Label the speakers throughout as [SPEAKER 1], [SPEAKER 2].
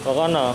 [SPEAKER 1] Kok kono?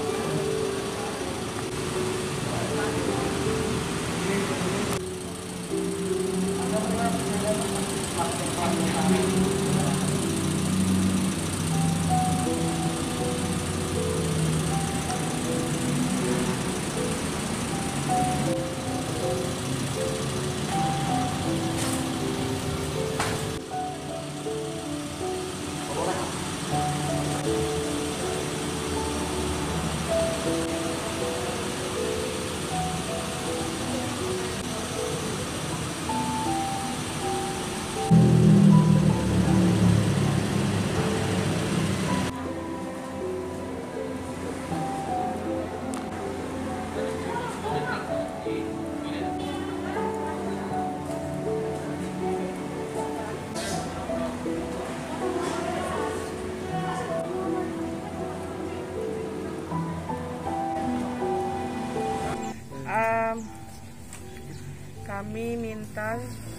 [SPEAKER 2] Kami minta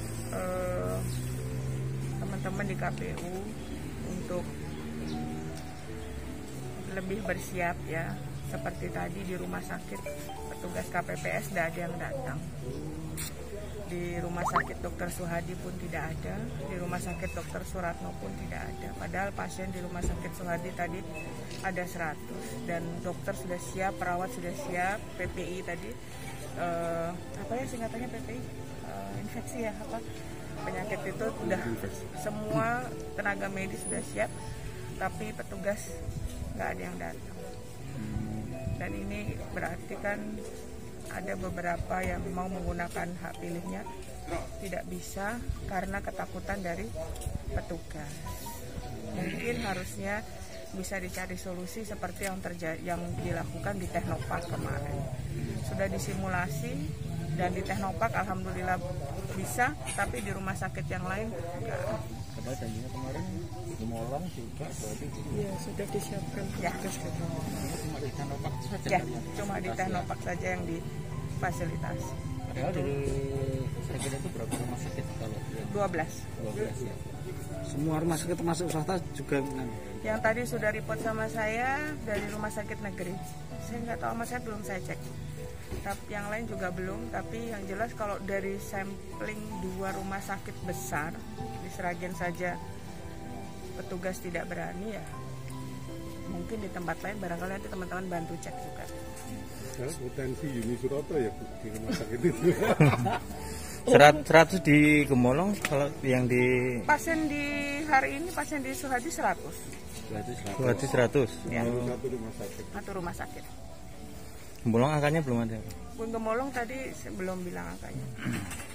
[SPEAKER 2] teman-teman di KPU untuk lebih bersiap ya. Seperti tadi di rumah sakit petugas KPPS tidak ada yang datang. Di rumah sakit Dr. Suhadi pun tidak ada. Di rumah sakit Dr. Suratno pun tidak ada. Padahal pasien di rumah sakit Suhadi tadi ada 100 dan dokter sudah siap, perawat sudah siap, PPI tadi apa ya singkatannya PPI, infeksi ya, apa penyakit itu sudah semua tenaga medis sudah siap, tapi petugas nggak ada yang datang. Dan ini berarti kan ada beberapa yang mau menggunakan hak pilihnya tidak bisa karena ketakutan dari petugas. Mungkin harusnya bisa dicari solusi seperti yang dilakukan di Teknopark kemarin. Sudah disimulasi dan di Teknopark alhamdulillah bisa, tapi di rumah sakit yang lain enggak.
[SPEAKER 3] Janjinya kemarin Gemolong juga berarti
[SPEAKER 2] ya sudah disiapkan ya.
[SPEAKER 3] Cuma di Teknopark saja
[SPEAKER 2] ya, cuma di Teknopark saja yang difasilitasi.
[SPEAKER 3] Padahal dari saya kira itu berapa rumah sakit kalau 12 ya.
[SPEAKER 4] Semua rumah sakit termasuk swasta juga.
[SPEAKER 2] Yang tadi sudah report sama saya dari rumah sakit negeri. Saya nggak tahu, sama saya belum saya cek. Tapi yang lain juga belum. Tapi yang jelas kalau dari sampling 2 rumah sakit besar di Sragen saja petugas tidak berani, ya mungkin di tempat lain barangkali nanti teman-teman bantu cek juga.
[SPEAKER 5] Potensi Uni Suroto ya di rumah sakit itu.
[SPEAKER 1] 100 di Gemolong, kalau yang di
[SPEAKER 2] Pasien di hari ini, pasien di Suhadi 100.
[SPEAKER 1] Berarti 100.
[SPEAKER 2] Ya.
[SPEAKER 5] Satu rumah sakit.
[SPEAKER 1] Gemolong angkanya belum ada.
[SPEAKER 2] Gemolong tadi belum bilang angkanya.